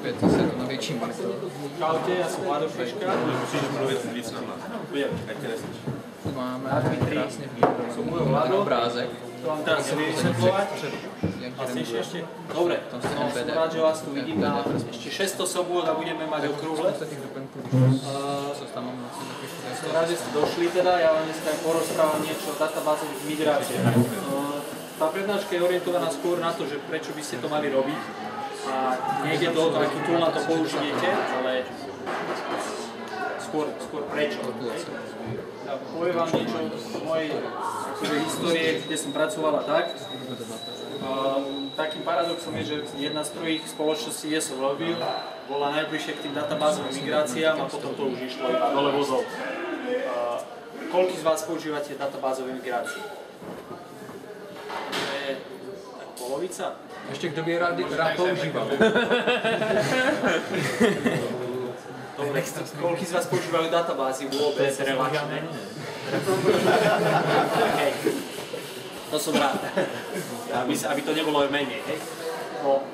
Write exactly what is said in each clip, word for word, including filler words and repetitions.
opět se na větší monitor. Čaute, ja som Vlado Peška. Musíš mluvit víc na hlas. Budem. Ať tě neslyší. Máme krásně Vlado. obrázek. To vám teraz vysvetľovať. Hlasnejšie ešte? Dobre, no, som rád, že vás tu vidím na ešte šesťsto sobôd a budeme mať okrúhle. Som rád, že ste došli teda, ja vám dneska porozprávam niečo o databázových migráciách. Tá prednáška je orientovaná skôr na to, že prečo by ste to mali robiť. A nejde do toho, aký tool na to použijete, ale skôr, skôr prečo. Ja poviem vám niečo z mojej akože, histórie, kde som pracovala tak. Um, takým paradoxom je, že jedna z prvých spoločností, kde som robil, bola najbližšie k tým databázovým migráciám a potom to už išlo iba dole vozov. Uh, koľký z vás používate databázové migrácie? To je tak polovica? Ještě kdo by rád, rád používal. Dobre, koľký z vás používajú databázy vôbec relačné? Okay. To som rád. Aby, aby to nebolo menej, hej? No.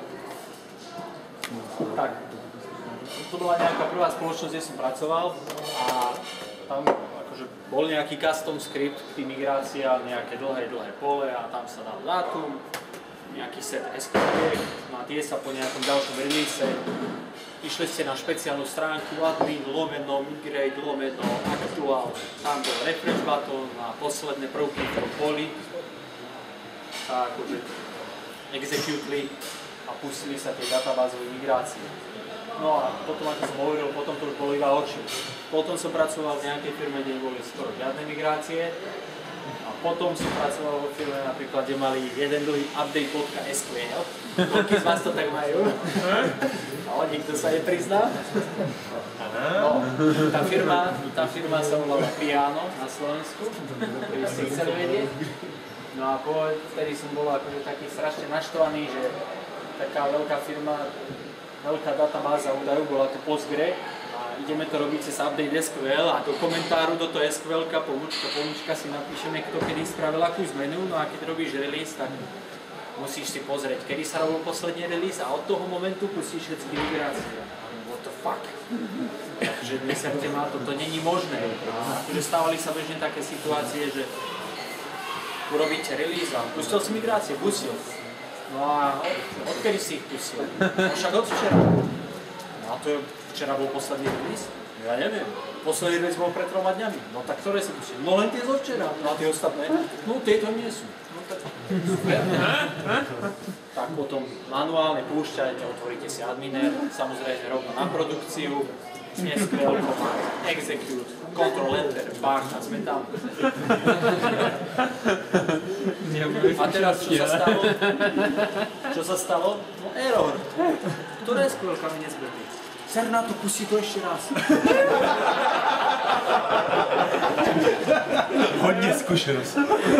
Tak. To bola nejaká prvá spoločnosť, kde som pracoval a tam akože bol nejaký custom script k tým migráciám, nejaké dlhé, dlhé pole a tam sa dal dátum, nejaký set es kú el, no a tie sa po nejakom ďalšom release išli ste na špeciálnu stránku admin, lomeno, migrate, lomeno, aktuál, tam bol refresh button a posledné prvky v tom poli sa akože executli a pustili sa tie databázové migrácie. No a potom, ako som hovoril, potom to už bolo iba horšie. Potom som pracoval v nejakej firme, kde neboli skoro žiadne migrácie. A potom som pracoval vo firme napríklad, kde mali jeden dlhý update.es kú el. Koľký z vás to tak majú? No, nikto sa neprizná. No, tá firma, tá firma sa volala Piano na Slovensku, ktorý ste chceli vedieť. No a vtedy som bol akože taký strašne naštvaný, že taká veľká firma, veľká databáza údajov, bola to Postgre. Ideme to robiť cez update es kú el a do komentáru do toho es kú elka, pomôčka, pomôčka si napíšeme, kto kedy spravil akú zmenu, no a keď robíš release, tak musíš si pozrieť, kedy sa robil posledný release a od toho momentu pustíš všetky migrácie. What the fuck? Takže neserte ma, toto není možné. Takže stávali sa bežne také situácie, že urobíte release a pustil si migrácie, pustil. No a odkedy si ich pustil? No však od včera. No a to je včera bol posledný release? Ja neviem. Posledný release bol pred troma dňami. No tak ktoré si pustil? No len tie zo včera. No a tie ostatné? No tieto nie sú. No tak... Tak potom manuálne púšťajte, otvoríte si adminer, samozrejme rovno na produkciu, es kú el, execute, control enter, bang a sme tam. A teraz čo sa stalo? Čo sa stalo? No error. Ktoré es kú elka mi nezbehli? Ser na to, pustí to ešte raz. Hodně zkušenost.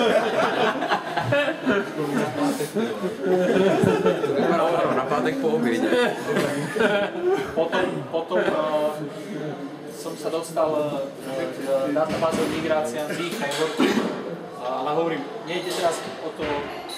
Na pátek po obědě. Potom, potom uh, som sa dostal uh, k databázovým migráciám z ich frameworku, uh, ale hovorím, nejde teraz o to,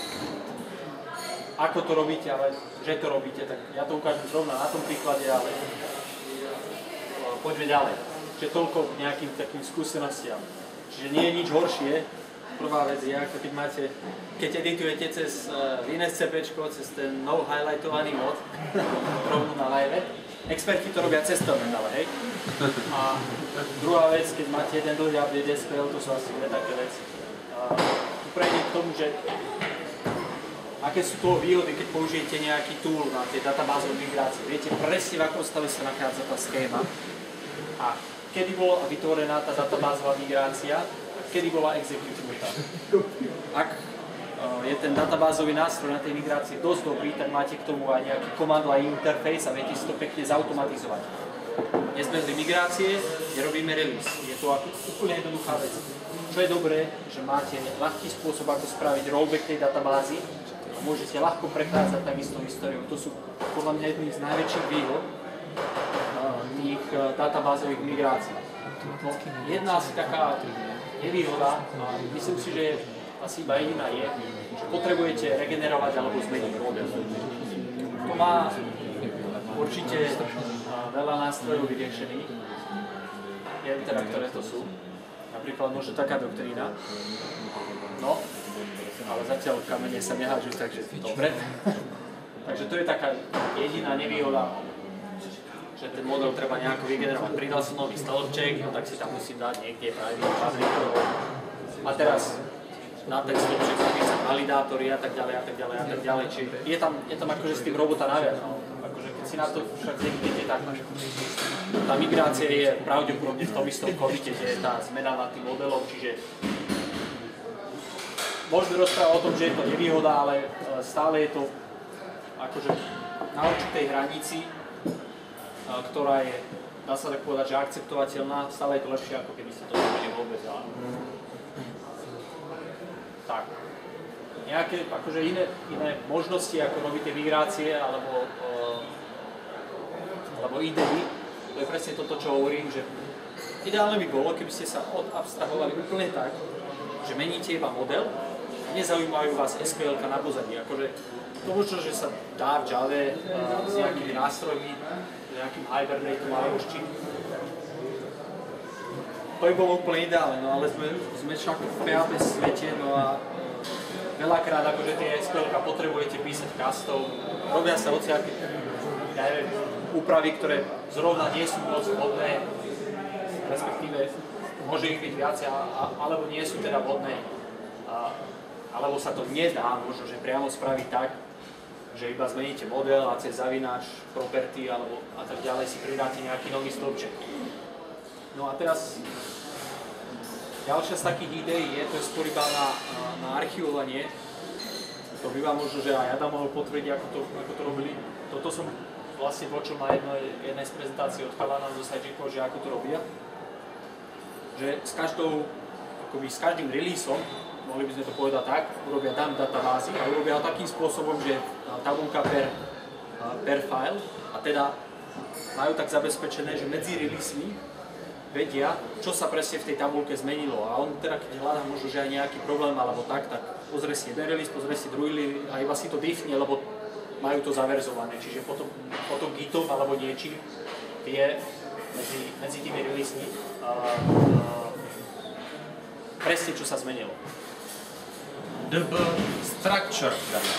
ako to robíte, ale že to robíte, tak ja to ukážem zrovna na tom príklade, ale uh, poďme ďalej. Čiže toľko k nejakým takým skúsenostiam. Čiže nie je nič horšie. Prvá vec je, ako keď máte, keď editujete cez uh, WinSCPčko, cez ten no highlightovaný mod, rovno na live. Experti to robia cez terminál, hej. A druhá vec, keď máte jeden dlhý update es kú el, to sú asi dve také veci. Uh, tu prejdem k tomu, že aké sú toho výhody, keď použijete nejaký tool na tie databázové migrácie. Viete presne, v akom stave sa nachádza tá schéma a kedy bola vytvorená tá databázová migrácia, kedy bola exekutnutá. Ak je ten databázový nástroj na tej migrácii dosť dobrý, tak máte k tomu aj nejaký command line interface a viete si to pekne zautomatizovať. Nezbehli migrácie, nerobíme release. Je to úplne jednoduchá vec. Čo je dobré, že máte ľahký spôsob, ako spraviť rollback tej databázy a môžete ľahko prechádzať takisto históriou. To sú podľa mňa jedný z najväčších výhod tých databázových migrácií. No, jedna asi taká nevýhoda, a myslím si, že asi iba jediná je, že potrebujete regenerovať alebo zmeniť model. To má určite veľa nástrojov vyriešených. Neviem teda, ktoré to sú. Napríklad možno taká doktrína. No, ale zatiaľ kamene sa nehážu, takže dobre. Takže to je taká jediná nevýhoda, že ten model treba nejako vygenerovať. Pridal som nový stĺpček, no tak si tam musím dať niekde private fabriku. A teraz na ten stĺpček zapísať validátory a tak ďalej a tak ďalej a tak ďalej. Čiže je tam, je tam akože s tým robota naviac. No. Akože keď si na to však zvyknete, tak tá migrácia je pravdepodobne v tom istom komite, kde je tá zmena nad tým modelom, čiže môžeme rozprávať o tom, že je to nevýhoda, ale stále je to akože na určitej hranici, ktorá je, dá sa tak povedať, že akceptovateľná, stále je to lepšie, ako keby ste to neboli vôbec. Tak. Nejaké akože iné, iné možnosti, ako robiť tie migrácie, alebo, uh, alebo idei, to je presne toto, čo hovorím, že ideálne by bolo, keby ste sa odabstrahovali úplne tak, že meníte iba model, nezaujímajú vás es kú elka na pozadí. Akože to možno, že sa dá v Java uh, s nejakými nástrojmi, s nejakým Hibernateom alebo s čím. To by bolo úplne ideálne, no ale sme, sme však v pé há pé svete, no a veľakrát akože tie es kú elka potrebujete písať custom, robia sa hociaké, ja neviem, úpravy, ktoré zrovna nie sú moc vhodné, respektíve môže ich byť viacej, alebo nie sú teda vhodné, a, alebo sa to nedá možno, že priamo spraviť tak, že iba zmeníte model a cez zavináč, property alebo a tak ďalej si pridáte nejaký nový stĺpček. No a teraz ďalšia z takých ideí je, to je skôr iba na, na archivovanie. To by vám možno, že aj Adam mohol potvrdiť, ako to, ako to robili. Toto som vlastne počul na jednej, jednej z prezentácií od Chalana zo Sajikov, že ako to robia. Že s každou, akoby s každým releaseom, mohli by sme to povedať tak, urobia dump databázy a urobia ho takým spôsobom, že tabulka per, per file a teda majú tak zabezpečené, že medzi releasemi vedia, čo sa presne v tej tabulke zmenilo a on teda keď hľadá možno, že aj nejaký problém alebo tak, tak pozrie si jeden release, pozrie si druhý release a iba si to diffne, lebo majú to zaverzované, čiže potom, potom GitHub alebo niečím vie medzi, medzi tými releasemi uh, uh, presne, čo sa zmenilo. dé bé structure.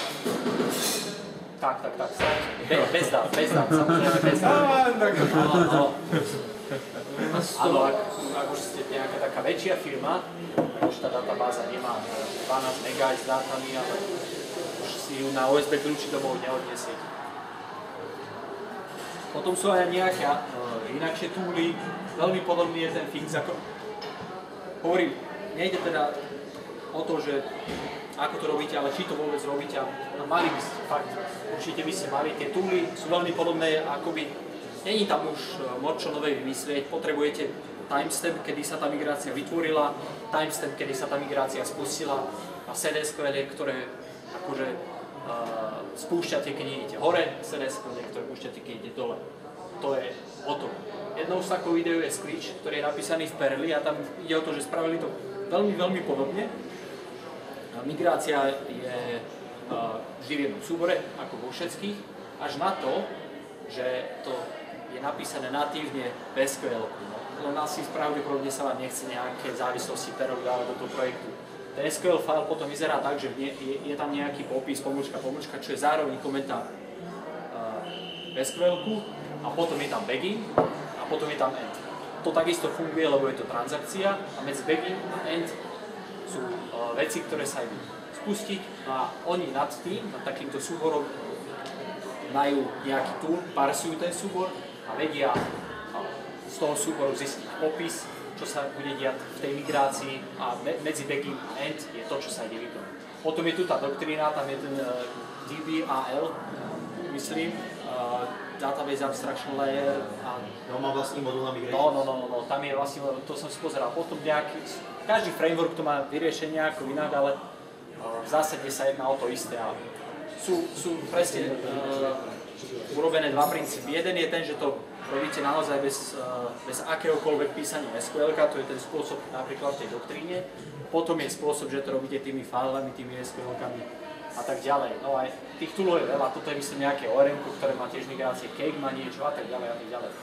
Tak, tak, tak. Be, bez dát, bez dát, samozrejme bez dát. Áno, áno. Áno, ak, ak už ste nejaká taká väčšia firma, ak už tá databáza nemá dvanásť megabajtov s dátami, ale už si ju na ú es bé kľúči domov neodniesiete. Potom sú aj nejaké uh, inakšie túly, veľmi podobný je ten Fix, ako hovorím, nejde teda o to, že ako to robíte, ale či to vôbec robíte, no mali by ste, fakt, určite by ste mali, tie túly sú veľmi podobné, akoby, není tam už moc čo nové vymyslieť, potrebujete timestamp, kedy sa tá migrácia vytvorila, timestamp, kedy sa tá migrácia spustila a es kú el, ktoré akože uh, spúšťate, keď idete hore, es kú el, ktoré spúšťate, keď idete dole. To je o tom. Jednou z takových videí je Screech, ktorý je napísaný v Perli a tam ide o to, že spravili to veľmi, veľmi podobne. Migrácia je uh, vždy v jednom súbore, ako vo všetkých, až na to, že to je napísané natívne v es kú el. No, len asi pravdepodobne sa vám nechce nejaké závislosti perovať do toho projektu. Ten es kú el file potom vyzerá tak, že je, je tam nejaký popis, pomočka, pomočka, čo je zároveň komentár uh, v es kú el a potom je tam begin a potom je tam end. To takisto funguje, lebo je to transakcia a medzi begin a end sú uh, veci, ktoré sa idú spustiť no a oni nad tým, nad takýmto súborom majú nejaký tool, parsujú ten súbor a vedia uh, z toho súboru zistiť popis, čo sa bude diať v tej migrácii a me- medzi begin a end je to, čo sa ide vykonať. Potom je tu tá doktrína, tam je ten uh, dé bé á el, myslím, uh, Database Abstraction Layer a... No, má vlastný modul na migráciu. No, no, no, no, no, tam je vlastne, to som si pozeral, potom nejaký, každý framework to má vyriešenie ako inak, ale uh, v zásade sa jedná o to isté a sú, sú presne uh, urobené dva princípy. Jeden je ten, že to robíte naozaj bez, uh, bez akéhokoľvek písania es kú el, to je ten spôsob napríklad v tej doktríne. Potom je spôsob, že to robíte tými filami, tými es kú el-kami a tak ďalej. No aj tých toolov je veľa, toto je myslím nejaké O R M, ktoré má tiež migrácie, Cake má niečo a tak ďalej a tak ďalej.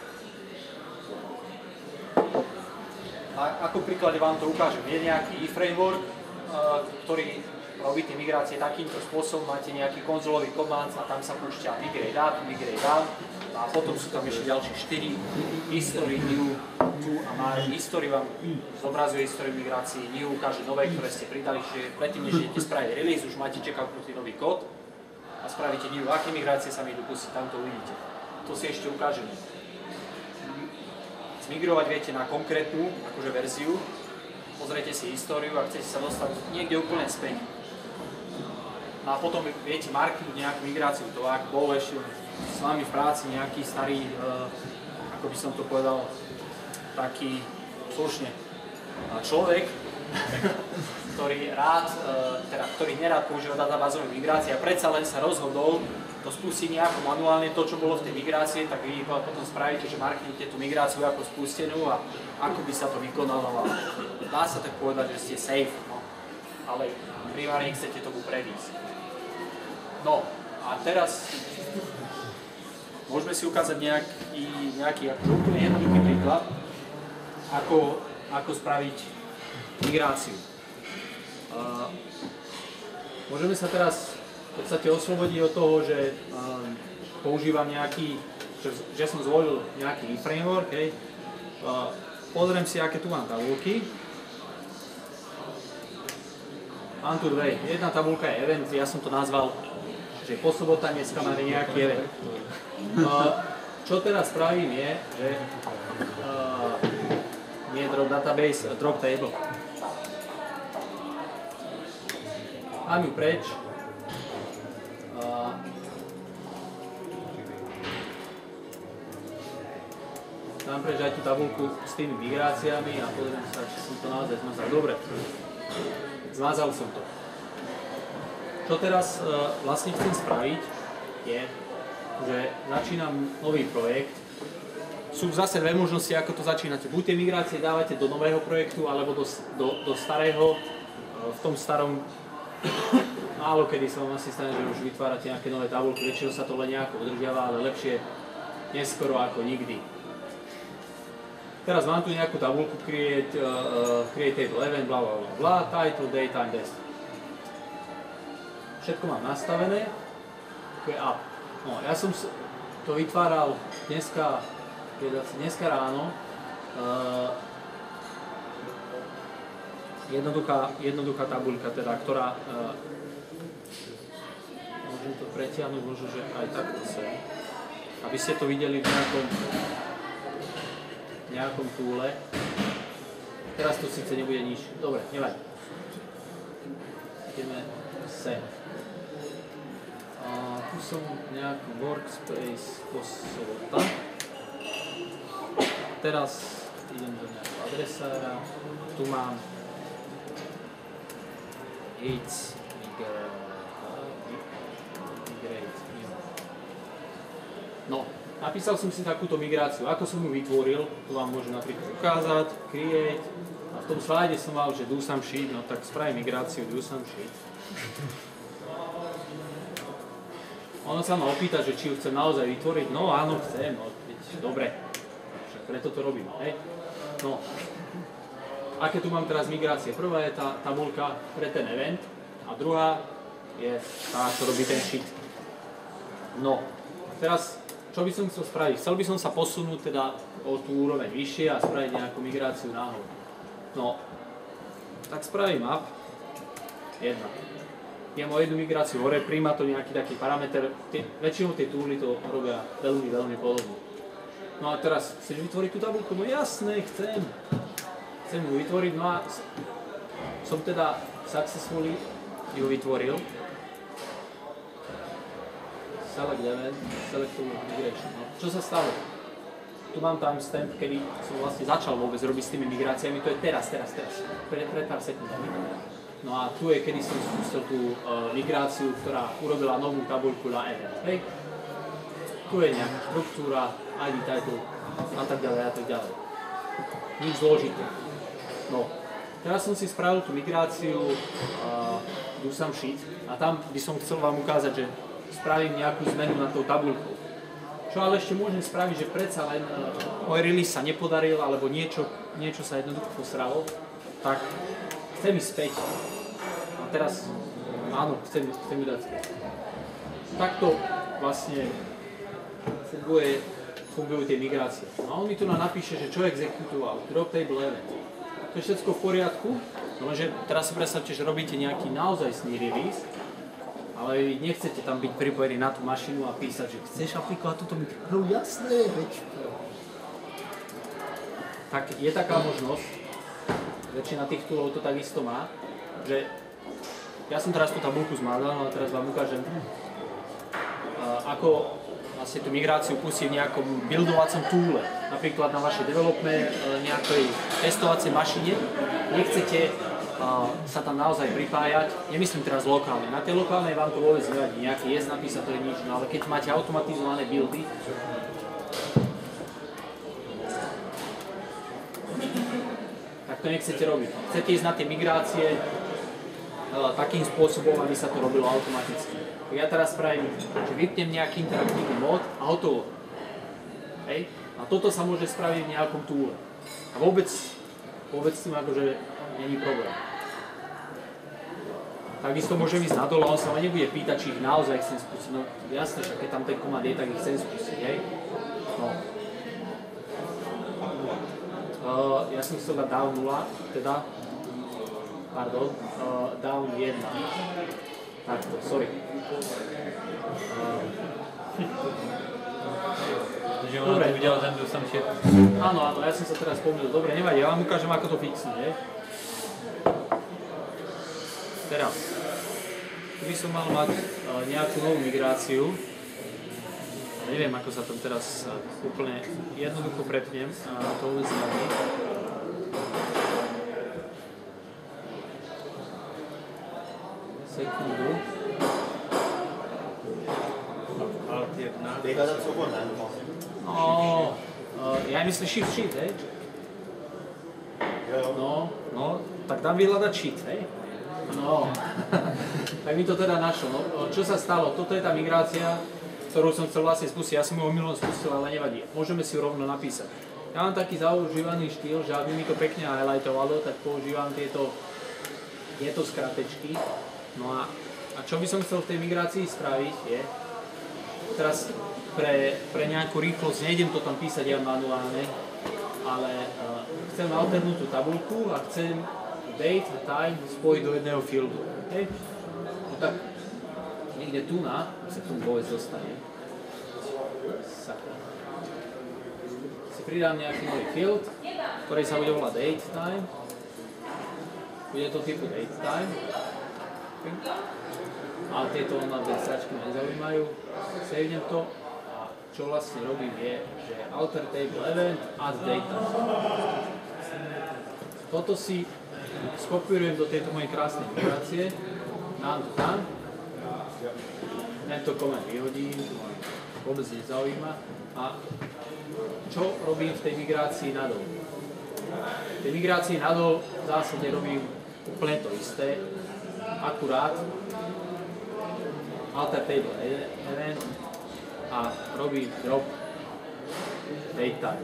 A ako príklade vám to ukážem, je nejaký e-framework, ktorý robí tie migrácie takýmto spôsobom, máte nejaký konzolový command a tam sa púšťa migrate up, migrate down a potom sú tam ešte ďalšie štyri, history, new, to a mark. History vám zobrazuje históriu migrácií, new ukáže nové, ktoré ste pridali, čiže predtým, než idete spraviť release, už máte checkoutnutý nový kód a spravíte new, aké migrácie sa mi idú pustiť, tam to uvidíte. To si ešte ukážem. Zmigrovať viete na konkrétnu akože verziu, pozriete si históriu a chcete sa dostať niekde úplne späť. No a potom viete marknúť nejakú migráciu, to ak bol ešte s vami v práci nejaký starý, uh, ako by som to povedal, taký slušne človek, ktorý rád, uh, teda ktorý nerád používa databázové migrácie a predsa len sa rozhodol to spustiť nejako manuálne, to čo bolo v tej migrácii, tak vy potom spravíte, že marknete tú migráciu ako spustenú a ako by sa to vykonalo. Dá sa tak povedať, že ste safe, no. Ale primárne chcete tomu predísť. No a teraz môžeme si ukázať nejaký, nejaký akože úplne jednoduchý príklad, ako, ako spraviť migráciu. Uh, môžeme sa teraz v podstate oslobodiť od toho, že uh, používam nejaký, že, že som zvolil nejaký framework, hej. Uh, pozriem si, aké tu mám tabulky. Mám tu dve. Jedna tabulka je event, ja som to nazval, že po sobota dneska máme nejaký event. Uh, čo teraz spravím je, že uh, nie drop database, drop table. Mám ju preč. Uh, dám preč aj tú tabulku s tými migráciami a pozriem sa, či som to naozaj zmazal. Dobre, zmazal som to. Čo teraz uh, vlastne chcem spraviť je, že začínam nový projekt. Sú zase dve možnosti, ako to začínate. Buď tie migrácie dávate do nového projektu, alebo do, do, do starého. Uh, v tom starom málo kedy sa vám asi stane, že už vytvárate nejaké nové tabulky. Väčšinou sa to len nejako udržiava, ale lepšie neskoro ako nikdy. Teraz mám tu nejakú tabulku create, uh, create table event, bla bla bla bla, title, date, time, desk. Všetko mám nastavené, to je up. No, ja som to vytváral dneska, dneska ráno. Uh, jednoduchá, jednoduchá tabuľka, teda, ktorá uh, môžem to pretiahnuť, možno, že aj takto sem, aby ste to videli v nejakom nejakom túle. Teraz to síce nebude nič. Dobre, nevadí. Ideme sem. A tu som nejaký workspace po sobota. Teraz idem do nejakého adresára. Tu mám it's migrate. No, napísal som si takúto migráciu. Ako som ju vytvoril, tu vám môžem napríklad ukázať, create. A v tom slide som mal, že do some sheet, no tak spravím migráciu do some sheet. Ono sa ma opýta, že či ju chcem naozaj vytvoriť. No áno, chcem, no dobre. Však preto to robím, hej. No. Aké tu mám teraz migrácie? Prvá je tá tabuľka pre ten event a druhá je tá, čo robí ten sheet. No, teraz čo by som chcel spraviť? Chcel by som sa posunúť teda o tú úroveň vyššie a spraviť nejakú migráciu nahor. No, tak spravím up. Jedna. Idem o jednu migráciu hore, príjma to nejaký taký parameter. Tie, väčšinou tie túly to robia veľmi, veľmi podobne. No a teraz, chceš vytvoriť tú tabuľku? No jasné, chcem. Chcem ju vytvoriť, no a som teda successfully ju vytvoril. Select event, select to migration. No, čo sa stalo? Tu mám timestamp, kedy som vlastne začal vôbec robiť s tými migráciami, to je teraz, teraz, teraz, pred, pred pár sekundami. No a tu je, kedy som spustil tú uh, migráciu, ktorá urobila novú tabuľku na event. Hej. Tu je nejaká štruktúra, í dé, title a tak ďalej a tak ďalej. Nič zložité. No, teraz som si spravil tú migráciu uh, do some sheet a tam by som chcel vám ukázať, že spravím nejakú zmenu nad tou tabuľkou. Čo ale ešte môžem spraviť, že predsa len môj release sa nepodaril, alebo niečo, niečo sa jednoducho posralo, tak chcem ísť späť. A teraz, áno, chcem, chcem ju dať späť. Takto vlastne funguje, fungujú tie migrácie. A on mi tu napíše, že čo exekutoval, drop table event. To je všetko v poriadku, lenže teraz si predstavte, že robíte nejaký naozajstný release, ale vy nechcete tam byť pripojení na tú mašinu a písať, že chceš aplikovať túto migráciu. No jasné, veď. Tak je taká možnosť, väčšina tých toolov to takisto má, že ja som teraz tú tabuľku zmazal, ale teraz vám ukážem, ako vlastne tú migráciu pustiť v nejakom buildovacom toole, napríklad na vašej developme, nejakej testovacej mašine. Nechcete uh, sa tam naozaj pripájať, nemyslím teraz lokálne. Na tej lokálnej vám to vôbec nevadí, nejaký jest napísať, to je nič, no ale keď máte automatizované buildy, tak to nechcete robiť. Chcete ísť na tie migrácie uh, takým spôsobom, aby sa to robilo automaticky. Ja teraz spravím, že vypnem nejaký interaktívny mód a hotovo. Hej? A toto sa môže spraviť v nejakom toole. A vôbec, vôbec s tým akože není problém. Takisto môžem ísť nadol a on sa ma nebude pýtať, či ich naozaj chcem spustiť. No jasné, že keď tam ten komand je, tak ich chcem spustiť, hej? No. Uh, ja som chcel dať down nula, teda, pardon, uh, down jedna. Takto, sorry. Takže ona to udělala ten do some shit. Áno, áno, ja som sa teraz pomýlil. Dobre, nevadí, ja vám ukážem, ako to fixnúť, hej. Teraz, tu by som mal mať uh, nejakú novú migráciu. Neviem, ako sa tam teraz uh, úplne jednoducho prepnem, a to vôbec nevadí. Sekundu. No, uh, ja myslím shift sheet, hej? No, no, tak dám vyhľadať sheet, hej? No, tak mi to teda našlo. No, čo sa stalo? Toto je tá migrácia, ktorú som chcel vlastne spustiť. Ja som ju omylom spustil, ale nevadí. Môžeme si ju rovno napísať. Ja mám taký zaužívaný štýl, že aby mi to pekne highlightovalo, tak používam tieto, tieto skratečky. No a, a čo by som chcel v tej migrácii spraviť je, teraz pre, pre nejakú rýchlosť, nejdem to tam písať ja manuálne, ale uh, chcem alternúť tú tabuľku a chcem date a time spojiť do jedného fieldu. Okay? No tak niekde tu na, sa k tomu vôbec dostane. Sakra. Si pridám nejaký nový field, ktorý sa bude volať date time. Bude to typu date time. Okay. A tieto online stračky ma nezaujímajú. Savenem to a čo vlastne robím je, že alter table event add data. Toto si skopírujem do tejto mojej krásnej migrácie. Dám to tam. Tento koment vyhodím, to ma vôbec nezaujíma. A čo robím v tej migrácii nadol? V tej migrácii nadol v zásade robím úplne to isté. Akurát alter table event a robím drop date time.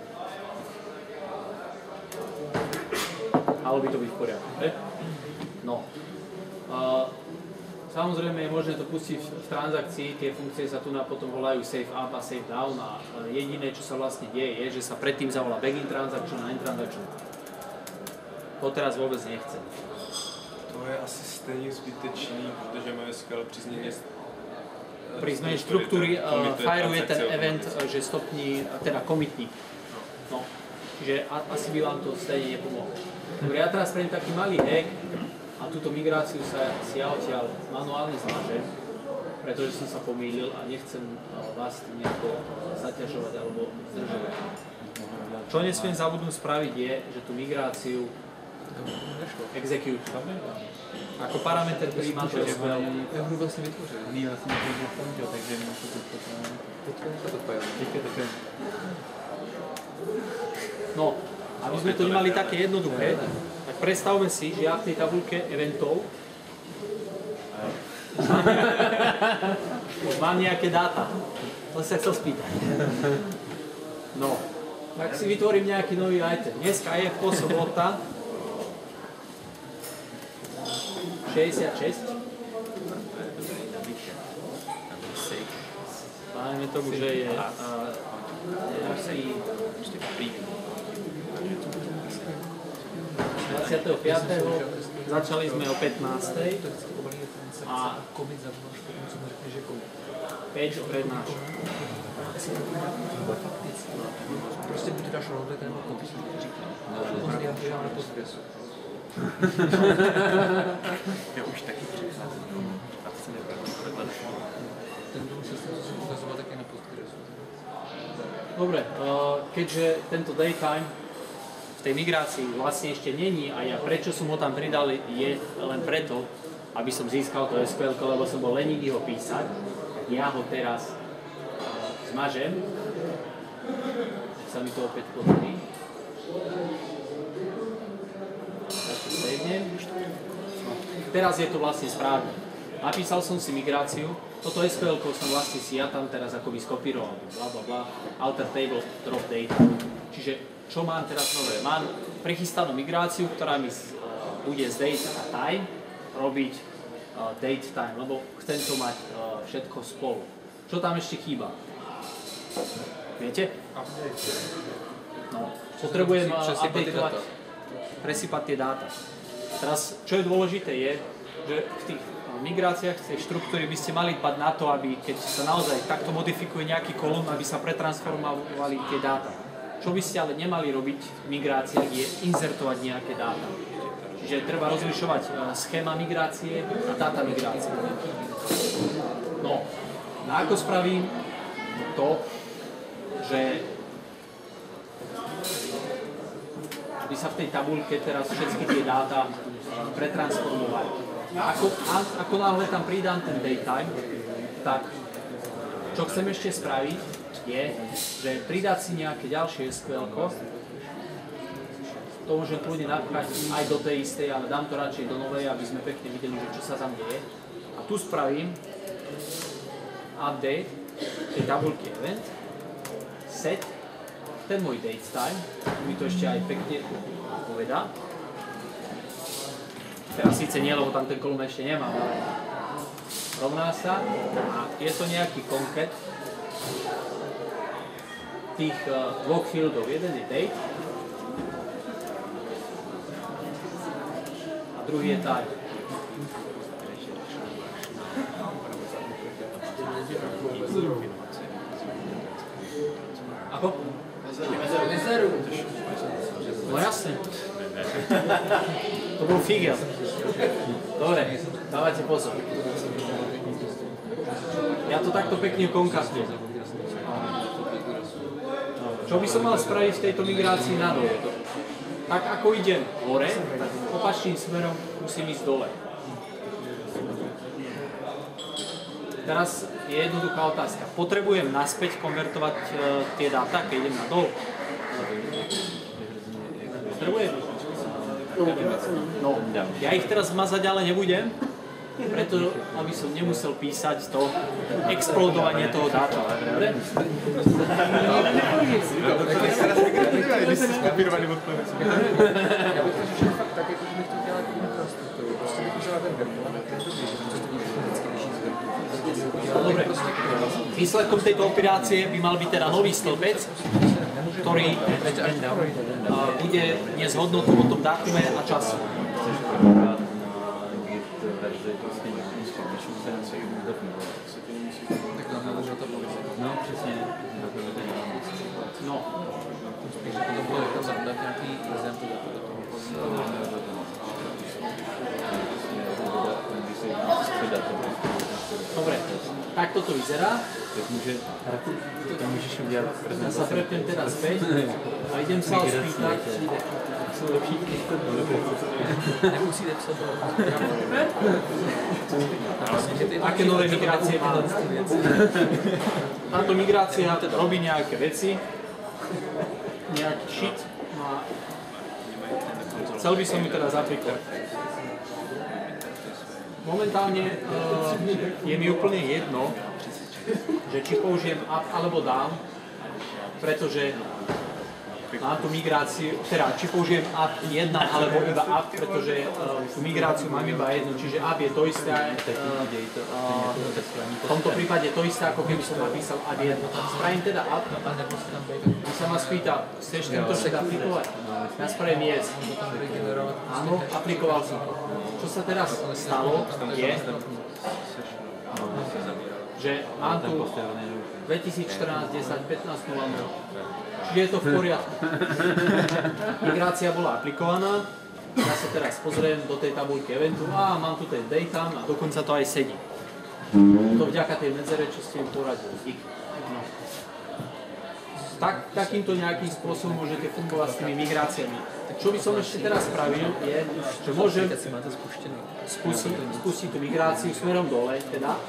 Malo by to byť v poriadku, ne? No. Uh, samozrejme je možné to pustiť v transakcii, tie funkcie sa tu na potom volajú save up a save down a jediné, čo sa vlastne deje, je, že sa predtým zavolá begin transaction a end transaction. To teraz vôbec nechcem. To je asi stejně zbytečný, protože MySQL při změně pri zmene štruktúry uh, fireuje ten event, uh, že stopni, teda commitní. No. Čiže a, asi by vám to stejne nepomohlo. Dobre, ja teraz spravím taký malý hack a túto migráciu sa si ja odtiaľ manuálne zlážem, pretože som sa pomýlil a nechcem uh, vás tým nejako zaťažovať alebo zdržovať. Čo nesmiem zabudnúť spraviť je, že tú migráciu execute. Ako parameter, ktorý má to es ká el. Já ho vlastně vytvořil. My vlastně to takže mi to tu potom. Teďka to pojel. Teďka to pojel. No, aby sme to nemali také jednoduché, tak predstavme si, že ja v tej tabuľke eventov Mám nejaké dáta. To sa chcel spýtať. No, tak si vytvorím nejaký nový item. Dneska je po sobota. šesťdesiatšesť. Dajme tomu, že je dvadsiateho piateho Začali sme o pätnástej a päť prednášok. Prostě buď dáš role, ten kopis, říkám. Já dělám na postresu. Já už taky přicházím. A to se nepravdě. Ten dům systém, co jsem ukazoval, tak je na postresu. Dobre, keďže tento daytime v tej migrácii vlastne ešte není a ja prečo som ho tam pridal je len preto, aby som získal to es kú el, lebo som bol lenivý ho písať. Ja ho teraz zmažem. Sa mi to opäť podarí. Tak to savenem. Teraz je to vlastne správne. Napísal som si migráciu. Toto es kú el som vlastne si ja tam teraz akoby skopíroval. Bla bla bla. Alter table drop data. Čiže čo mám teraz nové? Mám prichystanú migráciu, ktorá mi bude z date a time robiť uh, date time, lebo chcem to mať uh, všetko spolu. Čo tam ešte chýba? Viete? No, potrebujem uh, updateovať, presypať tie dáta. Teraz, čo je dôležité je, že v tých uh, migráciách, v tej štruktúry by ste mali dbať na to, aby keď sa naozaj takto modifikuje nejaký kolón, aby sa pretransformovali tie dáta. Čo by ste ale nemali robiť v migráciách je inzertovať nejaké dáta. Čiže treba rozlišovať schéma migrácie a dáta migrácie. No, a ako spravím to, že by sa v tej tabuľke teraz všetky tie dáta pretransformovali. Ako, ako náhle tam pridám ten daytime, tak čo chcem ešte spraviť, je, že pridať si nejaké ďalšie es kú el-ko, to môžem kľudne napchať aj do tej istej, ale dám to radšej do novej, aby sme pekne videli, že čo sa tam deje. A tu spravím update tej tabuľky event, set, ten môj date time, mi to ešte aj pekne povedá. Teraz síce nie, lebo tam ten kolum ešte nemám, ale rovná sa a je to nejaký concat tých uh, dvoch fieldov. Jeden je date a druhý je time. Ako? Mezeru. No jasne. To bol figel. Dobre, dávajte pozor. Ja to takto pekne konkastujem. Čo by som mal spraviť v tejto migrácii nadole? Tak ako idem hore, tak opačným smerom musím ísť dole. Teraz je jednoduchá otázka. Potrebujem naspäť konvertovať uh, tie dáta, keď idem nadol? Potrebujem? No, ja ich teraz mazať ale nebudem, preto aby som nemusel písať to explodovanie toho dáta. Dobre? Když jsi skopírovaný od toho. Já bych to řešil fakt tak, jako bych to dělal jako infrastrukturu. Prostě bych vzala ten vrchol, ale to je dobrý, že to vždycky liší z vrcholu. Dobre, výsledkom tejto operácie by mal byť teda nový stĺpec, ktorý bude niesť hodnotu o tom dátume a času. Tak nám naložil to policie. No, přesně. No. Spíš, že to bylo jako zadat nějaký exempl do toho. Dobre, tak toto vyzerá. Tak může, to můžeš udělat Ja sa prezentaci. prepnem teda späť a idem sa ho spýtať. Nemusíte psat. Aké nové migrácie mám? Táto migrácia robí nejaké veci, nejaký shit. No a chcel by som ju teda zaplikovať. momentálne uh, je mi úplne jedno, že či použijem up alebo down, pretože mám tú migráciu, teda či použijem up jedna alebo iba up, pretože uh, tú migráciu mám iba jednu, čiže up je to isté, uh, uh, v tomto prípade to isté, ako keby som napísal up jedna. Spravím teda up, a sa ma spýta, chceš tento však aplikovať? Ja spravím yes. Áno, aplikoval som to. Čo sa teraz stalo je, že mám tu dvetisícštrnásť, desať, pätnásť, nula nula. Čiže je to v poriadku. Migrácia bola aplikovaná. Ja sa teraz pozriem do tej tabuľky eventu. Á, mám tu ten datetime a dokonca to aj sedí. To vďaka tej medzere, čo ste im poradili. No. Tak, takýmto nejakým spôsobom môžete fungovať s tými migráciami. Čo by som ešte teraz spravil, je, že môžem skúsiť, skúsiť tú migráciu smerom dole, teda.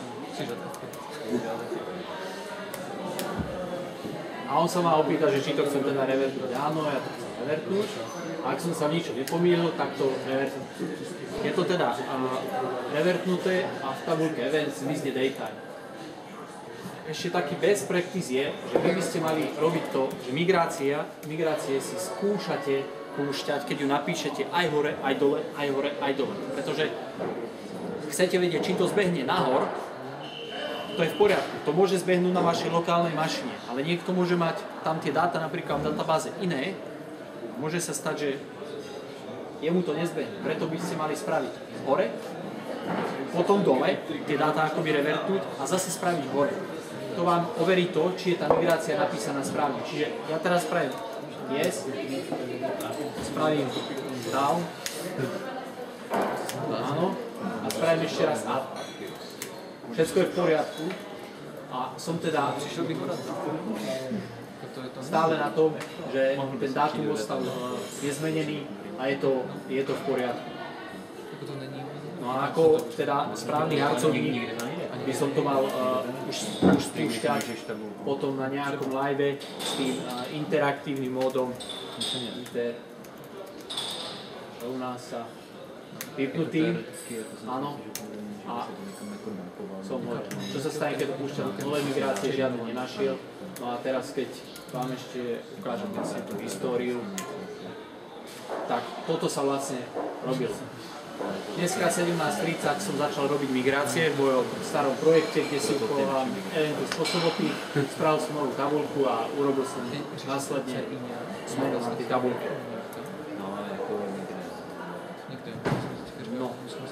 A on sa ma opýta, že či to chcem teda revertnúť. Áno, ja to chcem revertnúť. A ak som sa v ničom nepomýlil, tak to revertnúť. Je to teda uh, revertnuté a v tabuľke events vyznie datetime. Ešte taký best practice je, že vy by ste mali robiť to, že migrácia, migrácie si skúšate púšťať, keď ju napíšete aj hore, aj dole, aj hore, aj dole. Pretože chcete vedieť, či to zbehne nahor, to je v poriadku. To môže zbehnúť na vašej lokálnej mašine, ale niekto môže mať tam tie dáta napríklad v databáze iné. Môže sa stať, že jemu to nezbehne. Preto by ste mali spraviť hore, potom dole, tie dáta akoby revertnúť a zase spraviť hore. To vám overí to, či je tá migrácia napísaná správne. Čiže ja teraz spravím yes, spravím down, áno, a spravím ešte raz up. Všetko je v poriadku a som teda stále na tom, že ten dátum ostal nezmenený a je to, je to v poriadku. No a ako teda správny harcovník by som to mal uh, už, už spúšťať potom na nejakom live s tým uh, interaktívnym módom. Inter. U nás sa vypnutý, áno. A som ho, čo sa stane, keď púšťam nové migrácie, žiadne nenašiel. No a teraz, keď vám ešte ukážem si tú históriu, tak toto sa vlastne robilo. Dneska sedemnásť tridsať som začal robiť migrácie v mojom starom projekte, kde som uchoval eventy z soboty, spravil som novú tabuľku a urobil som následne zmenu na tej tabuľke. No.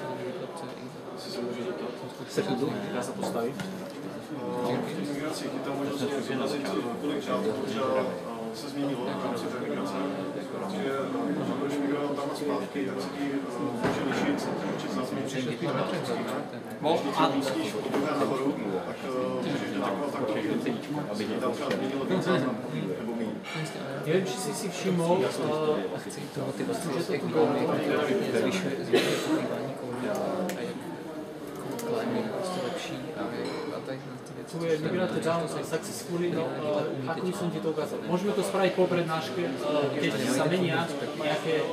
Sekundu, dá sa postaviť. Migrácie chytá možnosť zrazit, kolik žádů se změnilo v rámci té migrace. Takže když migroval tam a zpátky, tak se ti může lišit, či zazmění všechny parametry, ne? Když ti místíš od druhé nahoru, tak můžeš dělat taková taková, aby ti tam třeba změnilo ten záznam, nebo míň. Neviem, či si si všimol, že to tu bolo tu je migrácia down successfully, no ako by som ti to ukázal. Môžeme to spraviť po prednáške, keď sa menia nejaké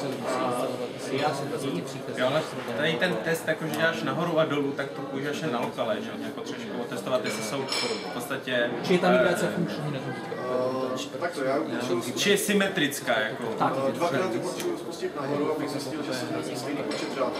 jasný. Jo, ale tady ten test, jakože děláš nahoru a dolů, tak to používáš na lokale, že jo? Potřebuješ otestovat, jestli jsou v podstatě... Či je ta migrácia funkční? Tak to já Či je symetrická, jako... Tak. Dvakrát to potřebuji spustit nahoru, abych zjistil, že se změní stejný počet řádů.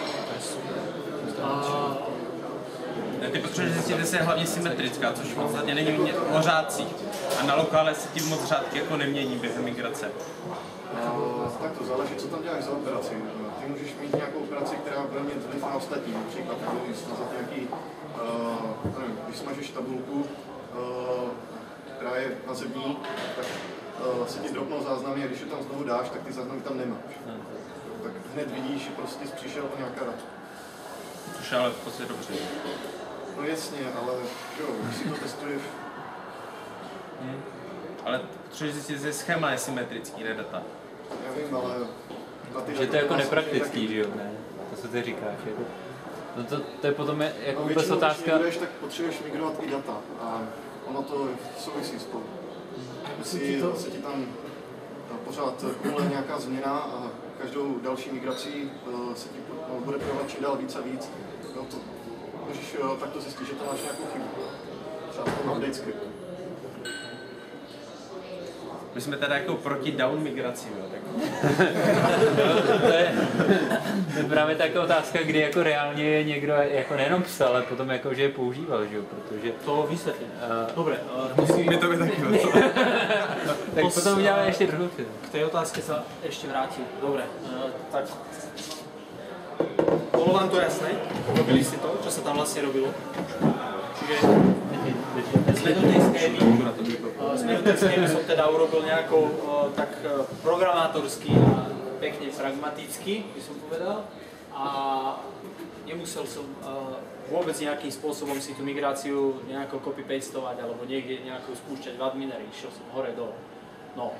Ty potřebuješ zjistit, jestli je hlavně symetrická, což v podstatě není o řádcích. A na lokále se ti moc řádky jako nemění během migrace. Tak to záleží, co tam děláš za operaci. Ty můžeš mít nějakou operaci, která bude mít vliv na ostatní. Například můžeš smazat nějaký, uh, nevím, když smažeš tabulku, uh, která je na zemní, tak uh, se ti dropnou záznamy a když je tam znovu dáš, tak ty záznamy tam nemáš. Tak hned vidíš, že prostě přišel nějaká data. Což je ale v podstatě dobře. No jasně, ale jo, když si to testuješ... Hmm. Ale potřebuješ zjistit, že schéma je symetrický, ne data. Já vím, ale... Že to je jako nepraktický, že jo, ne? To se ty říkáš, je to... No to, to je potom je, jako no, vůbec otázka... Když migruješ, tak potřebuješ migrovat i data a ono to souvisí spolu. Jestli to... se ti tam pořád kumuluje nějaká změna a každou další migrací se ti bude projevovat čím dál víc a víc. No to, můžeš takto zjistit, že to máš nějakou chybu. Třeba v tom update scriptu. My jsme teda jako proti down migraci, jo, tak. to, je, to je právě taková otázka, kdy jako reálně je někdo jako nejenom psal, ale potom jako, že je používal, že jo, protože... To vysvětlím. Uh, Dobre, uh, musí... My to by taky Tak Pos, potom uděláme ještě druhou. K tej otázke sa ešte vrátim. Dobre, uh, tak... Bolo vám to jasné? Robili si to, čo sa tam vlastne robilo? Čiže... Zmenu tej schémy, uh, zmenu tej schémy som teda urobil nejako uh, tak uh, programátorsky a pekne pragmaticky, by som povedal. A nemusel som uh, vôbec nejakým spôsobom si tú migráciu nejako copy-pastovať alebo niekde nejako spúšťať v adminery. Išiel som hore dole. No.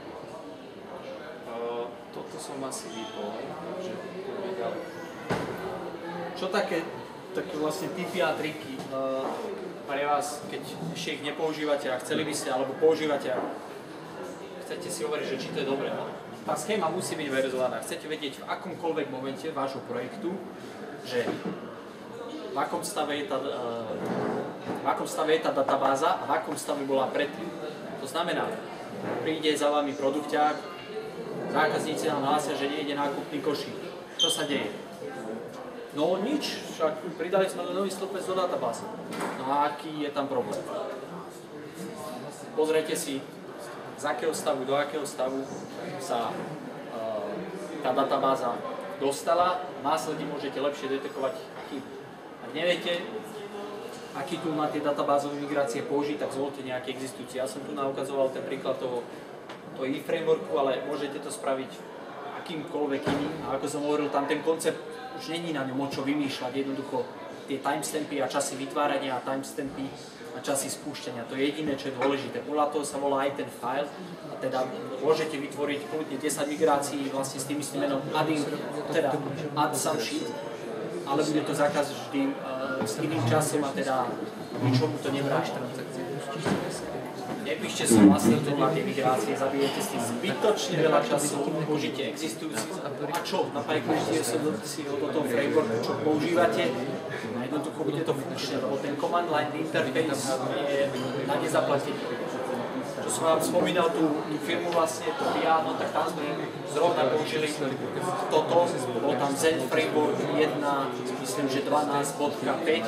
Uh, toto som asi vypol, takže poďme ďalej. Čo také, také vlastne tipy a triky uh, pre vás, keď ešte ich nepoužívate a chceli by ste, alebo používate a chcete si overiť, že či to je dobré. No? Tá schéma musí byť verzovaná. Chcete vedieť v akomkoľvek momente vášho projektu, že v akom stave je tá, uh, v akom stave je tá databáza a v akom stave bola predtým. To znamená, príde za vami produkťák, zákazníci nám hlásia, že nejde nákupný košík. Čo sa deje? No nič, však pridali sme nový stĺpec do databázy. No a aký je tam problém? Pozrite si, z akého stavu do akého stavu sa uh, tá databáza dostala. Následne môžete lepšie detekovať chyby. Ak neviete, aký tu na tie databázové migrácie použiť, tak zvolte nejaký existujúci. Ja som tu naukazoval ten príklad toho, toho e-frameworku, ale môžete to spraviť akýmkoľvek iným. A ako som hovoril, tam ten koncept už není na ňom o čo vymýšľať. Jednoducho tie timestampy a časy vytvárania a timestampy a časy spúšťania. To je jediné, čo je dôležité. Podľa toho sa volá aj ten file. A teda môžete vytvoriť kľudne desať migrácií vlastne s tým istým menom adding, teda add some shit, ale bude to za každým uh, s iným časom a teda ničomu to nebráš. Nepíšte si vlastne to na tie migrácie, zabijete s tým zbytočne veľa času, použite existujúci. A čo? Napajkujete si ho do toho frameworku, čo používate a jednoducho bude to funkčné, lebo ten command line interface je na nezaplatenie. Čo som vám spomínal tú, tú firmu vlastne, to Piano, tak tam sme zrovna použili toto, bol tam Zen Framework jedna, myslím, že dvanásť bodka päť.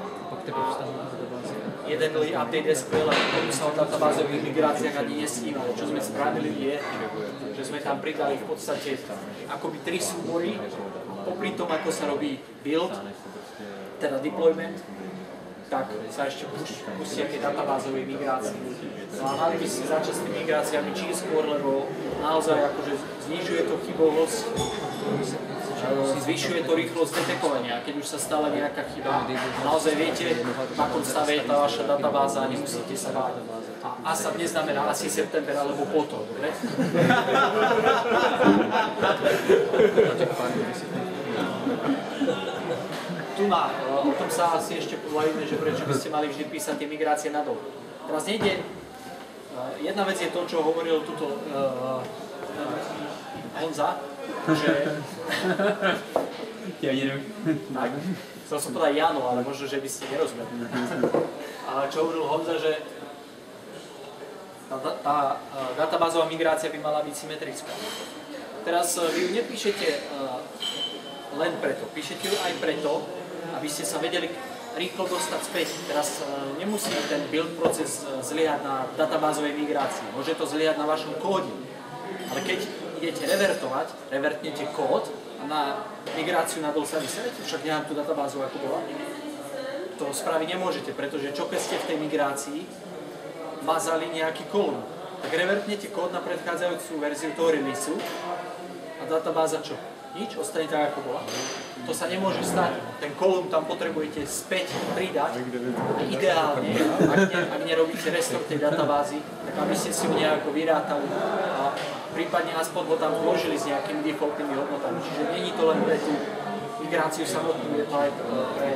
Jeden update es kú el a tomu sa o databázových migráciách ani nesnívalo. Čo sme spravili je, že sme tam pridali v podstate akoby tri súbory popri tom, ako sa robí build, teda deployment, tak sa ešte pustia tie databázové migrácie. No a mali by si začať s tými migráciami čím skôr, lebo naozaj akože znižuje to chybovosť, zvyšuje to rýchlosť detekovania. Keď už sa stala nejaká chyba, naozaj viete, v akom stave je tá vaša databáza a nemusíte sa báť. A ASAP neznamená asi september alebo potom, ne? Tu na, o tom sa asi ešte pobavíme, že prečo by ste mali vždy písať tie migrácie nadol. Teraz nejde, jedna vec je to, čo hovoril tuto uh, Honza, že... Ja neviem. Tak, chcel som povedať Jano, ale možno, že by ste nerozumeli. A čo hovoril Honza, že tá, tá databázová migrácia by mala byť symetrická. Teraz vy ju nepíšete uh, len preto, píšete ju aj preto, aby ste sa vedeli rýchlo dostať späť. Teraz uh, nemusí ten build proces uh, zlyhať na databázovej migrácii, môže to zlyhať na vašom kóde. Ale keď idete revertovať, revertnete kód a na migráciu nadol sa vyserete, však nechám tú databázu ako bola. To spraviť nemôžete, pretože čo keď ste v tej migrácii mazali nejaký kolón, tak revertnete kód na predchádzajúcu verziu toho releaseu a databáza čo? Nič, ostane tak ako bola. To sa nemôže stať. Ten kolón tam potrebujete späť pridať. Ideálne, ak, ne, ak nerobíte restore tej databázy, tak aby ste si ho nejako vyrátali a prípadne aspoň ho tam vložili s nejakými defaultnými hodnotami. Čiže není to len pre tú migráciu samotnú, je to aj pre...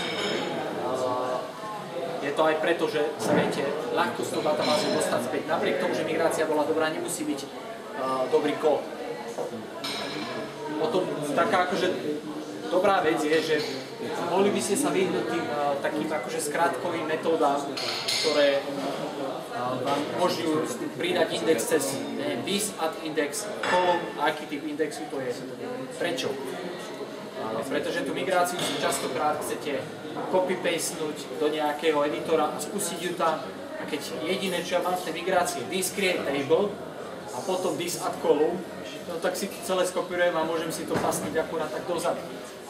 Je to aj preto, že sa viete ľahko s tou databázou dostať späť. Napriek tomu, že migrácia bola dobrá, nemusí byť uh, dobrý kód. Potom taká akože dobrá vec je, že mohli by ste sa vyhnúť tým uh, takým akože skrátkovým metódám, ktoré uh, vám môžu pridať index cez neviem, this, add index, column, aký typ indexu to je. Prečo? Uh, pretože tú migráciu si častokrát chcete copy-pastenúť do nejakého editora a spustiť ju tam. A keď jediné, čo ja mám v tej migrácii, this create table a potom this add column, no tak si to celé skopírujem a môžem si to pastniť akurát tak dozadu.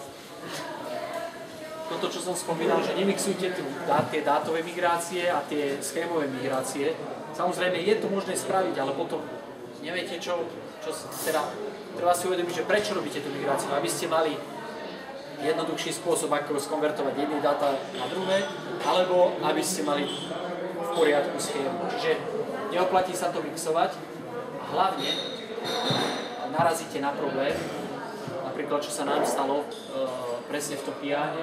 Toto, čo som spomínal, že nemixujte tie dátové migrácie a tie schémové migrácie. Samozrejme, je to možné spraviť, ale potom neviete, čo, čo teda, treba si uvedomiť, že prečo robíte tú migráciu, aby ste mali jednoduchší spôsob, ako skonvertovať jedné dáta na druhé, alebo aby ste mali v poriadku schému. Čiže neoplatí sa to mixovať a hlavne narazíte na problém, napríklad čo sa nám stalo e, presne v Topiáne.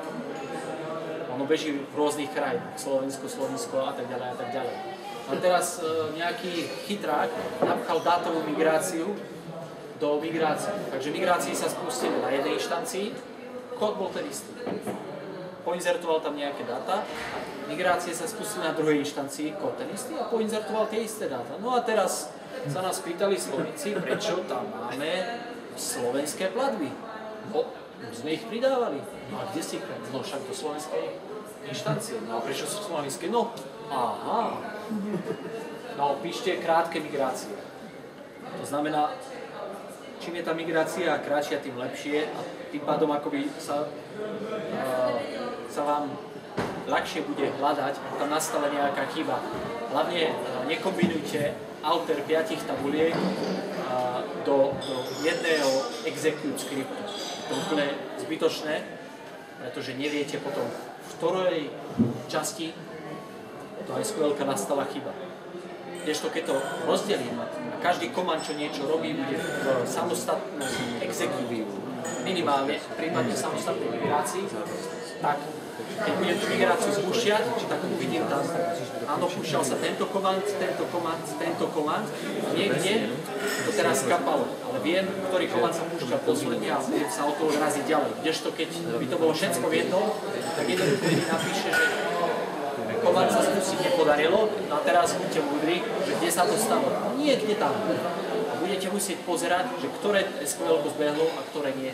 Ono beží v rôznych krajinách, Slovensko, Slovensko a tak ďalej a tak ďalej. A teraz e, nejaký chytrák napchal dátovú migráciu do migrácie. Takže migrácii sa spustili na jednej inštancii, kód bol ten istý. Poinzertoval tam nejaké dáta, migrácie sa spustili na druhej inštancii, kód ten istý a poinzertoval tie isté dáta. No a teraz sa nás pýtali Slovenci, prečo tam máme slovenské platby. No, sme ich pridávali. No a kde ste ich pridávali? No však do slovenskej inštancie. No a prečo sú slovenské? No, aha. No, píšte krátke migrácie. To znamená, čím je tá migrácia kratšia, tým lepšie a tým pádom akoby sa, uh, sa vám ľahšie bude hľadať, ak tam nastala nejaká chyba. Hlavne uh, nekombinujte alter piatich tabuliek uh, do, do jedného execute scriptu. To je úplne zbytočné, pretože neviete potom, v ktorej časti to es kú elka nastala chyba. Kdežto keď to rozdelím a každý command, čo niečo robí, bude v samostatnom execute minimálne v prípade samostatnej migrácii, tak keď budem tú migráciu spúšťať, tak uvidím tam, áno, púšťal sa tento komand, tento komand, tento komand, niekde to teraz kapalo, ale viem, ktorý komand sa púšťal posledne a viem sa o to odraziť ďalej. Kdežto keď by to bolo všetko v jednom, tak jednoducho mi napíše, že komand sa skúsiť nepodarilo, no a teraz buďte múdri, že kde sa to stalo. Niekde tam. A budete musieť pozerať, že ktoré es kú elko zbehlo a ktoré nie.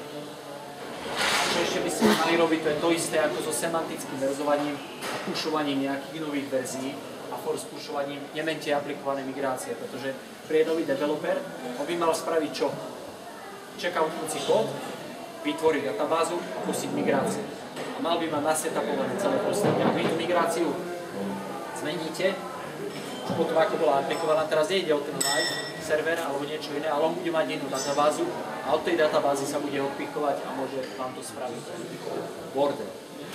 Čo ešte by ste mali robiť, to je to isté ako so semantickým verzovaním a pušovaním nejakých nových verzií a force pušovaním. Nemente aplikované migrácie, pretože prienový developer, on by mal spraviť čo? Checkoutnúci kód, vytvoriť databázu a pustiť migrácie. A mal by mať nasetapované celé prostredie. Ak vy tú migráciu zmeníte, už potom ako bola aplikovaná, teraz nejde o ten live server alebo niečo iné, ale on bude mať inú databázu a od tej databázy sa bude odpichovať a môže vám to spraviť border.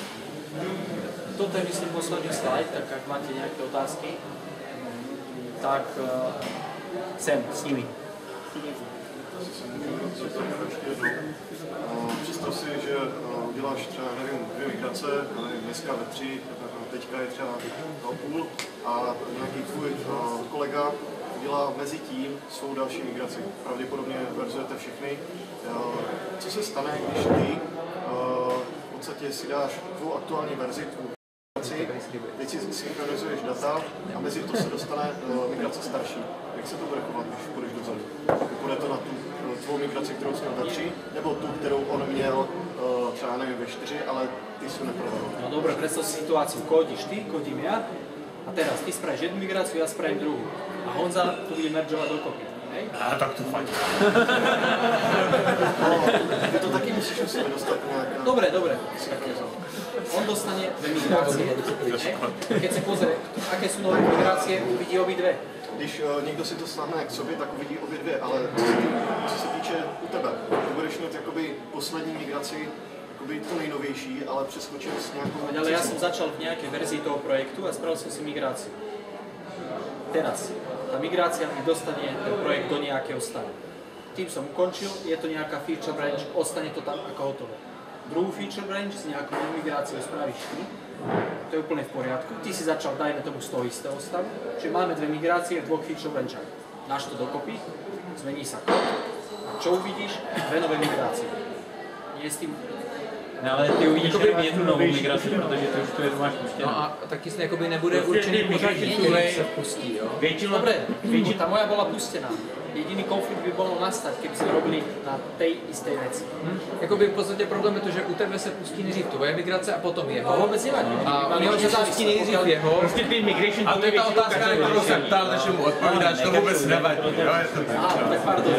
Toto je myslím posledný slajd, tak ak máte nejaké otázky, tak uh, sem s nimi. Představ si, že uděláš třeba, nevím, dvě migrace, dneska ve tři, teďka je třeba na půl a nějaký tvůj kolega udělá mezi tím svou další migraci. Pravděpodobně verzujete všechny. Co se stane, když ty v podstatě si dáš tvou aktuální verzi, tvou migraci, teď si synchronizuješ data a mezi to se dostane migrace starší. Jak se to bude chovat, když půjdeš dozadu? Půjde to na tu tvou migraci, kterou jsi měl ve tři, nebo tu, kterou on měl třeba nevím ve čtyři, ale ty jsi neprovedl. No dobre, predstav si situáciu, kodíš ty, kodím ja a teraz ty spravíš jednu migráciu, ja spravím druhú. A Honza to bude meržovať dokopy. Hej? A tak to fajn. No, ty to taky musíš u sebe dostat nějaká... Dobre, dobre. On dostane dve migrácie, keď si pozrie, aké sú nové migrácie, uvidí obidve. Když uh, někdo si to stáhne k sobě, tak uvidí obě dvě, ale co se, tý, co se týče u tebe, ty budeš mít jakoby poslední migraci, jakoby to nejnovější, ale přeskočil s nějakou... Ale ja som začal v nejakej verzii toho projektu a spravil som si migráciu. Teraz, tá migrácia mi dostane ten projekt do nejakého stavu. Tým som ukončil, je to nejaká feature branch, ostane to tam ako hotové. Druhú feature branch s nejakou migráciou spravíš ty. To je úplne v poriadku. Ty si začal, dajme tomu, z toho istého stavu. Čiže máme dve migrácie v dvoch feature branchách. Dáš to dokopy zmení sa kód. Čo uvidíš? Dve nové migrácie. Nie s tým. No ale ty uvidíš jenom jednu novou migraci, protože ty už tu jednu máš puštěnou. No a taky se jakoby nebude určený pořád, že se pustí, jo? Většinou, dobre, většinou, tá moja bola pustená. Jediný konflikt by bolo nastať, keby sme robili na tej istej veci. Hm? Jakoby v podstatě problém je to, že u tebe se pustí nejdřív tvoje migrace a potom jeho. To vůbec nevadí. A u něho se pustí nejdřív jeho. Prostě ty migration, a to je ta otázka, na kterou se ptal, než mu odpovídáš, to vůbec nevadí. Á, tak pardon.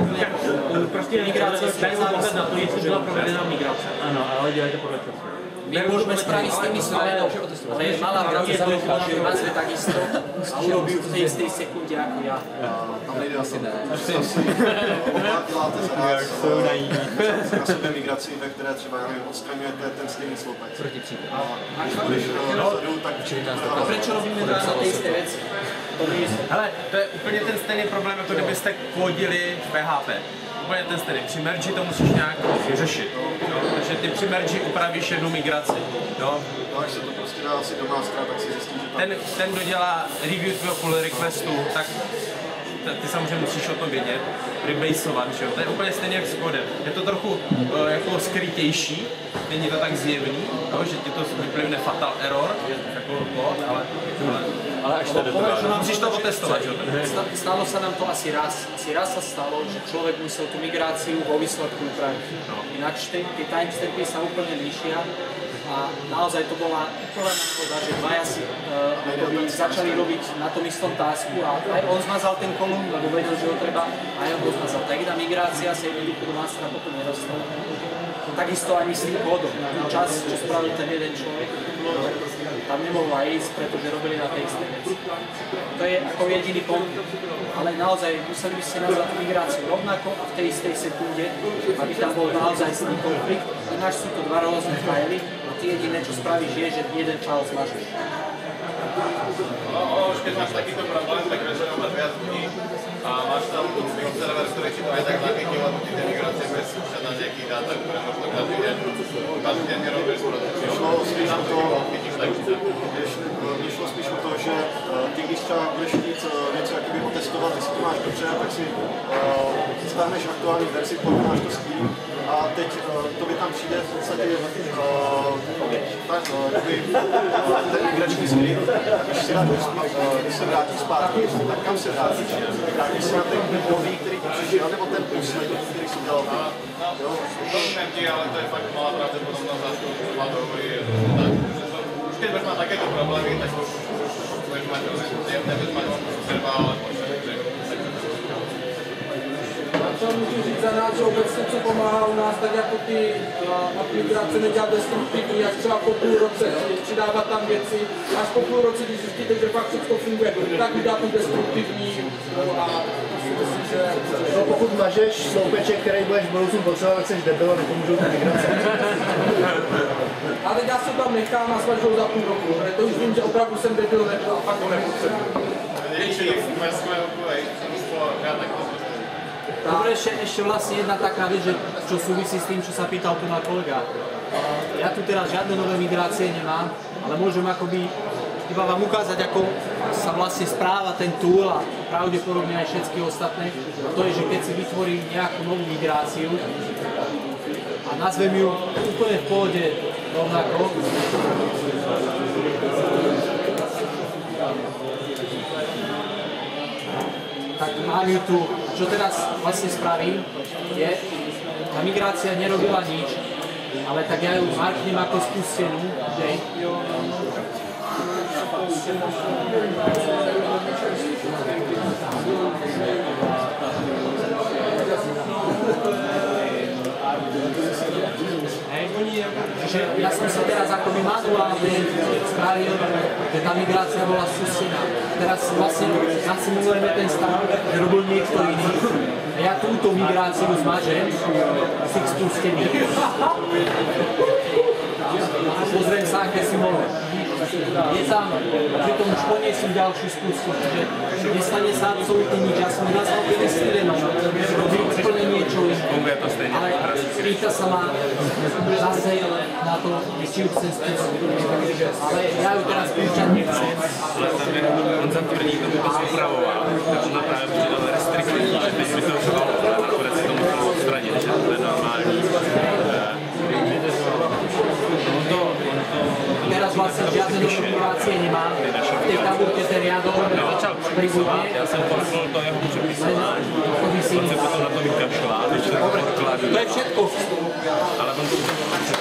Prostě migrace dají záležet na to, jestli byla provedená migrace. Ano, ale dělejte podle času. My môžeme spraviť s tými slovenou, ale je malá pravda, že ju nazve takisto a urobí ju v tej istej sekunde ako ja. Tam nejde asi ne. Asi děláte za nás na sebe migraci, ve které třeba odstraňujete ten stejný sloupec. Proti příkladu. A když dozadu, tak A prečo robíme na tej istej veci? Hele, to je úplně ten stejný problém, jako kdybyste kódili v P H P. Úplně ten stejný. Při merži to musíš nějak vyřešit. Jo? Takže ty při merži upravíš jednu migraci. Jo? No, až se to prostě dá asi do mástra, tak si zjistí, že tam... Ten, ten, kdo dělá review tvého pull requestu, tak ty samozřejmě musíš o tom vědět, rebaseovat, že jo? To je úplně stejně jak s kodem. Je to trochu uh, jako skrytější, není to tak zjevný, jo? Že ti to vyplivne fatal error, jako kód, ale... ale Ale až to dopadne. musíš to otestovat, že jo? Stalo sa nám to asi raz. Asi raz sa stalo, že človek musel tú migráciu vo výsledku upraviť. Ináč tie timestampy sa úplne líšia. A naozaj to bola úplná náhoda, že dvaja si uh, začali robiť na tom istom tasku a aj on zmazal ten kolum, lebo vedel, že ho treba, aj on ho zmazal. Tak jedna migrácia sa jednoducho do mastera potom nedostala. Takisto ani s tým kódom. Ten čas, čo spravil ten jeden človek, tam nemohla ísť, pretože robili na tej istej veci. To je ako jediný konflikt. Ale naozaj museli by ste nazvať migráciu rovnako a v tej istej sekunde, aby tam bol naozaj s tým konflikt. Ináč sú to dva rôzne fajly a ty jediné, čo spravíš, je, že jeden file zmažeš. No, už keď máš takýto problém, tak väčšinou máš viac ľudí a máš tam server, ktorý ti to aj tak zachytil a ti tie migrácie bez skúšať na nejakých dátach, ktoré možno každý deň, každý deň nerobíš produkciu. Šlo spíš o to, chytíš tak už tak. Mně šlo spíš o to, že ty, když třeba budeš chtít něco jakoby otestovat, jestli to máš dobře, tak si uh, stáhneš aktuální verzi, pokud máš to s tím a teď uh, to by tam přijde v podstatě uh, tak, uh, jakoby, uh, ten migrační skript, když se, uh, když se vrátíš zpátky, tak kam se vrátíš? Vrátíš se na ten nový, který ti přišel, nebo ten poslední, který jsi udělal? No, rozumiem ti, ale to je fakt malá pravdepodobnosť, že to vláda hovorí, že tak. Už keď budeš mať takéto problémy, tak už budeš mať zjemné, budeš mať serva, ale Já můžu říct za nás, že obecně co pomáhá u nás, tak jako ty uh, aplikace nedělat destruktivní, až třeba po půl roce, přidávat tam věci, až po půl roce, když zjistíte, že fakt všechno funguje, tak udělat tu destruktivní no, a myslím, že... No, pokud mažeš sloupeček, který budeš v budoucnu potřebovat, tak seš debil a nepomůžou ty migrace. Ale já se tam nechám a svažou za půl roku, to už vím, že opravdu jsem debil nebyl a fakt ho nepotřebuji. Dobre, ešte, ešte vlastne jedna taká vec, že, čo súvisí s tým, čo sa pýtal tu na kolega. Ja tu teraz žiadne nové migrácie nemám, ale môžem akoby iba vám ukázať, ako sa vlastne správa ten tool a pravdepodobne aj všetky ostatné. A to je, že keď si vytvorím nejakú novú migráciu a nazvem ju úplne v pohode rovnako, tak mám ju tu. Čo teraz vlastne spravím, je, tá migrácia nerobila nič, ale tak ja ju marknem ako spustenú, že? Čiže ja som sa teraz akoby manuálne spravil, že tá migrácia bola spustená. Teraz vlastne nasimulujeme ten stav, že robil niekto iný. A ja túto migráciu zmažem z tých spustených. A pozriem sa, aké si mohol. Je tam, pri tom už poniesím ďalšiu spustku, čiže nestane sa absolútne nič. Ja som nazval Penicillinom, robím úplne niečo iné. Ale pýta sa ma zase na to, či ju chcem spustiť. Ale ja ju teraz púšťať nechcem. On zatvrdí, to by to upravoval. Tak on právě přidal restriktivní žádné konfigurace nemá. Ty tabulky ten riadok Začal připisovat, já jsem poslal to jeho připisování, on se potom na to vykašlá, když to odkladu. To je všetko. Ale on to